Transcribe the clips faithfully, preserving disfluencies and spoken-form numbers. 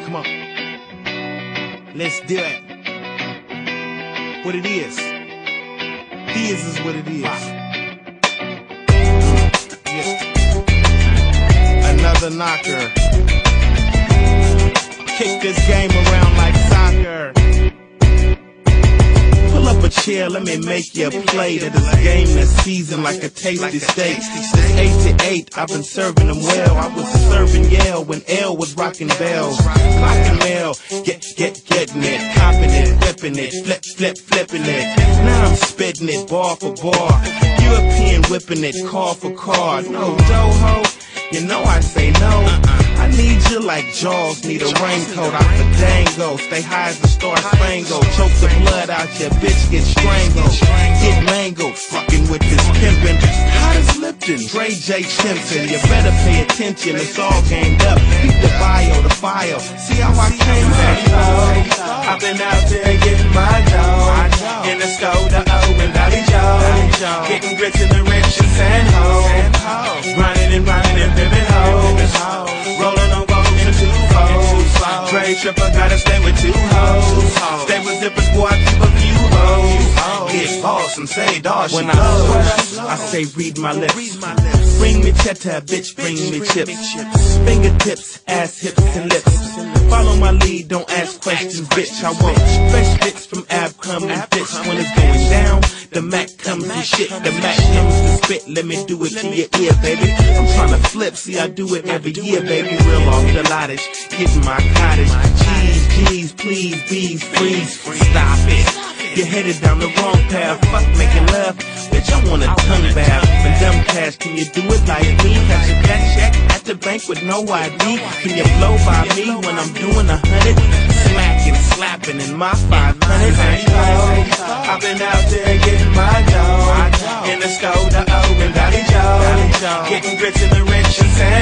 Come on. Let's do it. What it is. His is what it is. Yeah. Another knocker. Kick this game around like soccer. Pull up a chair, let me make you a plate of this game that's seasoned like a tasty steak. Since eight to eight, I've been serving them well. I was serving Yale when L was rocking bells. Clocking mail, get, get, getting it, copping it, whipping it, flip, flip, flipping it. Now I'm spitting it, bar for bar. European whipping it, car for car. No doho, you know I say no. I need you like Jaws, need a raincoat out the dango. Stay high as the star spangled. Choke the blood out your bitch, get strangled. Get mangled, fucking with this pimpin'. Hot as Lipton, Dre J Simpson. You better pay attention, it's all gamed up. Keep the bio, the file. See how I came back? I've been out there getting my dough. In the Skoda O and Dolly Joe. Getting grits in the rich and San Ho. Grinding and grinding and pimpin' hoes. Rolling on boats and two foes. Dre Tripper gotta stay with two hoes. Stay with zippers, boy, I keep a few hoes. Get boss and say, dawg, when I push, I say read my lips. Bring me cheddar, bitch, bring me chips. Fingertips, ass, hips, and lips. Follow my lead, don't ask questions, bitch. I want fresh bits from Ab come and bitch. When it's going down, the Mac comes and shit. The Mac comes to spit, let me do it to your ear, baby. I'm trying to flip, see I do it every year, baby. Real off the lottage, get in my cottage. Cheese, cheese, please, bees, freeze, stop it. You're headed down the wrong path, fuck making love. Bitch, I want a tongue bath. And dumb cash, can you do it like me? Catch a cat check at the bank with no I D. Can you blow by me when I'm doing a hundred? Smacking, slapping in my five hundred. I've been out there getting my dough. In the Skoda O and Dolly Joe. Getting grits in the rich and San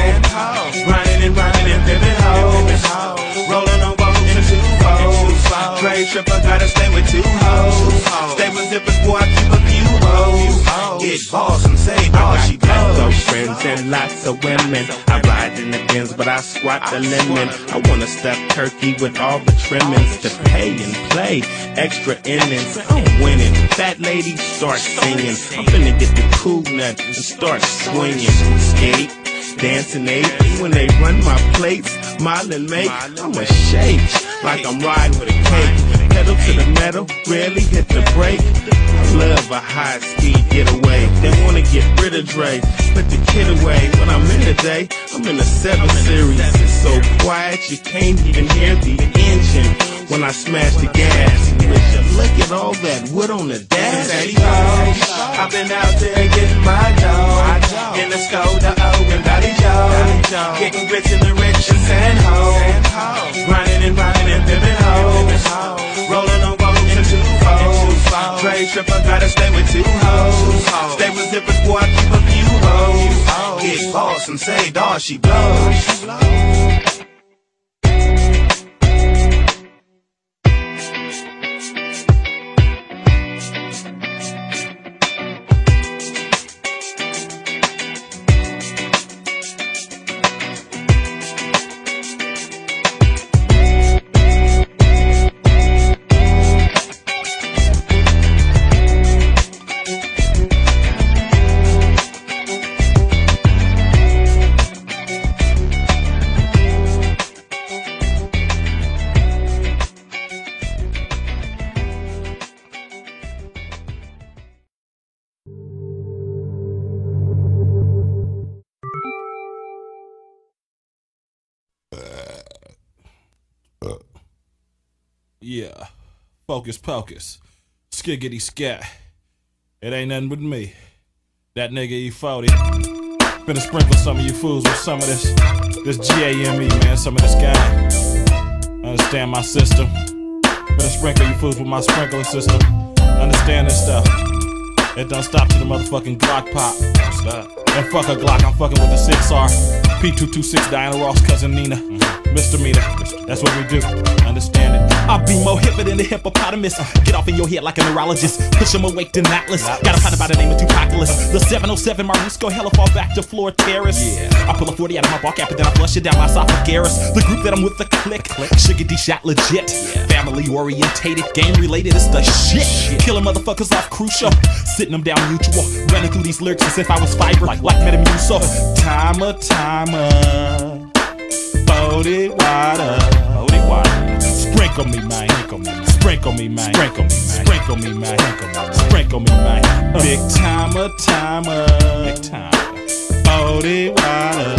Ho. Grinding and grinding and pimpin' hoes. Rolling on boats and two foes. Dre Tripper gotta stay with two hoes. Stay with zippers, boy, I keep a few hoes. Get boss and say, dawg, she Lots goes. of friends and lots of women. I ride in the Benz, but I squat the lemon. I wanna stuff turkey with all the trimmings to pay and play extra innings. I'm winning. Fat lady, start singing. I'm finna get the cool nut and start swinging. Skate, dancing eight. When they run my plates, smile and make. I'ma shake like I'm riding with a cake. Pedal to the metal, rarely hit the brake. Love a high speed getaway. They wanna get rid of Dre, put the kid away. When I'm in the day, I'm in the seven series. It's so quiet you can't even hear the engine. When I smash the gas, look at all that wood on the dash. I've been out there getting my dough. In the Skoda O and Dolly Joe. Getting grits in the rich and San Ho. Grinding and grinding and pimpin' hoes. Rolling on boats and two foes. Dre Tripper gotta stay with two hoes. Stay with zippers, boy, I keep a few hoes. Get boss and say, dawg, she blows. Yeah, focus pocus, skiggity scat. It ain't nothing but me, that nigga E forty. Finna sprinkle some of you fools with some of this, this G A M E, man, some of this guy. Understand my system. Finna sprinkle you fools with my sprinkler system. Understand this stuff. It don't stop to the motherfucking Glock pop. Stop. And fuck a Glock, I'm fucking with the six R. P two two six, Diana Ross, cousin Nina. misdemeanor. That's what we do. Understand it. I'll be more hipper than the hippopotamus. Get off in your head like a neurologist. Push him awake than Atlas. Got a partner by the name of Tupaculus. The seven oh seven Marisco, hella fall back to floor terrace. Yeah. I pull a forty out of my bar cap and then I flush it down my esophagus. The group that I'm with, the click. click. Sugar D shot legit. Yeah. Family orientated, game related, it's the shit. shit. Killing motherfuckers off crucial. Sitting them down mutual. Running through these lyrics as if I was fiber. Like, like Metamucil. Timer, timer. Forty water. Forty water. Sprinkle me, man. Sprinkle me, man. Sprinkle me, man. Sprinkle me, man. Sprinkle me, man. Sprinkle me, man. Big timer, timer. Big timer. Forty water.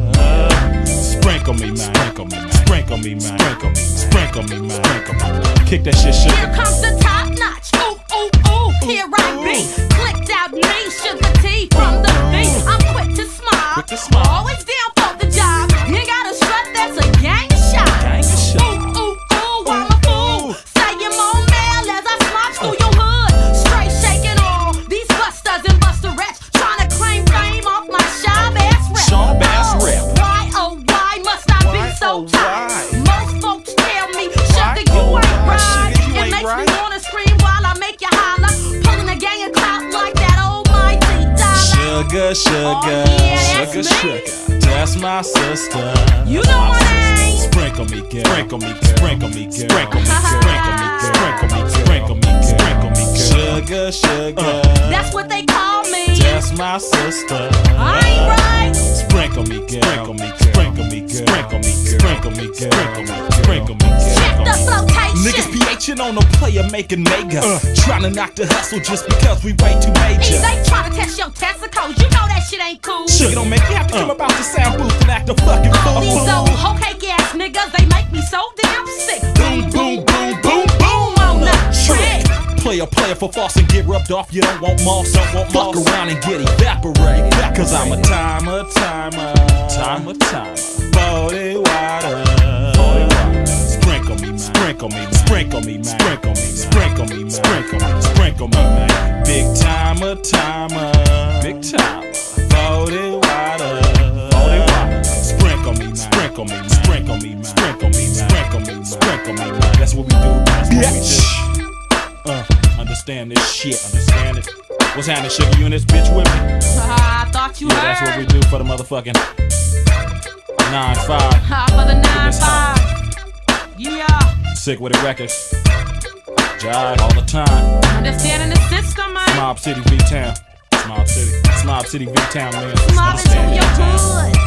Sprinkle me, man. Sprinkle me, man. Sprinkle me, man. Sprinkle me, man. Sprinkle me, man. Sprinkle me, man. Kick that shit, shit. Here comes the top notch. Ooh, ooh, ooh. Here I be. Clicked out me, sugar tea from the V. I'm quick to smile. Quick to smile. Always down for the job. You ain't got a strut, that's a gang shot. Gang shot. Ooh, ooh, ooh, I'm a fool. Say your more mail as I smops through your hood. Straight shaking all these busters and busterettes trying to claim fame off my sharp ass rep. Sharp ass Oh, rep. Why, oh, why must I be so oh, tight? why? Most folks tell me, sugar, you oh, ain't why? right. Sugar, you It ain't makes right. me wanna scream while I make you holler. Pulling a gang of clout like that almighty dollar. Sugar, sugar, Oh, yeah, that's sugar, me. sugar. That's my sister. You know my my sister. name. Sprinkle me, girl. Sprinkle me, girl. Sprinkle me, girl. Sprinkle me, girl. Sprinkle me, girl. Sprinkle me, girl. Sprinkle me, girl. Sprinkle me, girl. Sugar, sugar. That's what they call me. That's my sister. I ain't right. Sprinkle me, girl. Sprinkle me, girl. Sprinkle me, girl. Sprinkle me, girl. Sprinkle me, girl. Sprinkle me, girl. Sprinkle me, girl. Check the flotation. Niggas PHing on a player making mega. Uh. Trying to knock the hustle just because we way too major. They trying to test your testicles. You know that shit ain't cool. Sugar don't make me have to come about the sound booth and act a fucking All these fool. old hoe cake ass niggas, they make me so damn sick. Boom, boom, boom, boom, Boom on the trick. Player, player for false and get rubbed off. You don't want moss, don't want fuck moss. Around and get evaporated. Cause I'm a Timer, timer. timer, timer. Forty water. Forty water. Sprinkle me, man. Sprinkle me, man. Sprinkle me, man. Sprinkle me, man. Sprinkle me, man. Sprinkle me, sprinkle me, man. Big timer, timer. Big timer. Forty water. Forty water. Sprinkle me, man. Sprinkle me, man. Sprinkle me, man. Sprinkle me, man. Sprinkle me, man. Sprinkle me, man. That's what we do. That's what we do. Uh, understand this shit. Understand it. What's happening, sugar? You in this bitch with me? Ah, I thought you Yeah, heard. that's what we do for the motherfucking nine five. Ah, for the nine this five. Yeah. Sick with it records. Jive all the time. Understanding the system, man. Mob City V Town. Mob City. Mob City V Town, man. Mob into Understand your that. hood.